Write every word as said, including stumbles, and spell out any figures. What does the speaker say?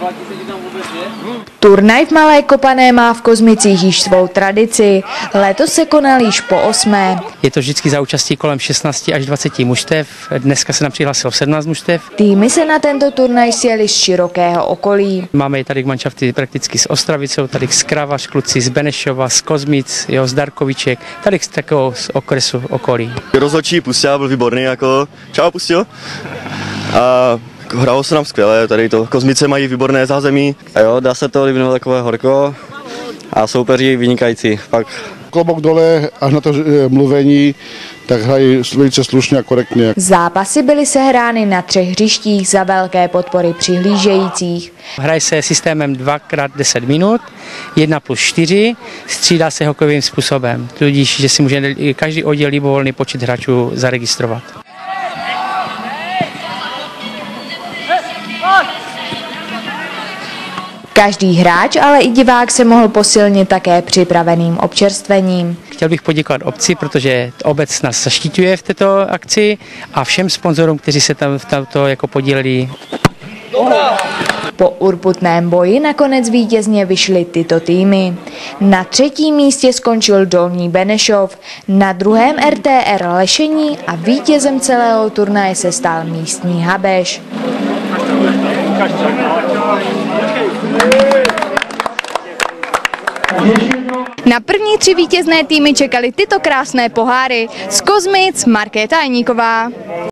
Turnaj v Malé Kopané má v Kozmicích již svou tradici. Letos se konal již po osmé. Je to vždycky za účastí kolem šestnácti až dvaceti mužstev. Dneska se nám přihlásilo sedmnáct mužstev. Týmy se na tento turnaj sjeli z širokého okolí. Máme i tady manšafty prakticky z Ostravicou, tady z Kravař, kluci z Benešova, z Kozmic, jo, z Darkoviček, tady z takového z okresu okolí. Rozhodčí Pustia byl výborný, jako čau Pustio. A hrálo se nám skvěle, tady to Kozmice mají výborné zázemí. A jo, dá se to líbit takové horko a soupeři vynikající. Pak klobouk dole, až na to mluvení, tak hrají velice slušně a korektně. Zápasy byly sehrány na třech hřištích za velké podpory přihlížejících. Hraje se systémem dva krát deset minut, jedna plus čtyři, střídá se hokejovým způsobem, tudíž, že si může každý oddíl libovolný počet hráčů zaregistrovat. Každý hráč, ale i divák se mohl posilnit také připraveným občerstvením. Chtěl bych poděkovat obci, protože obec nás zaštiťuje v této akci a všem sponzorům, kteří se tam v tomto jako podíleli. Po urputném boji nakonec vítězně vyšly tyto týmy. Na třetím místě skončil Dolní Benešov, na druhém R T R Lešení a vítězem celého turnaje se stal místní Habeš. Na první tři vítězné týmy čekaly tyto krásné poháry. Z Kozmic Markéta Jeníková.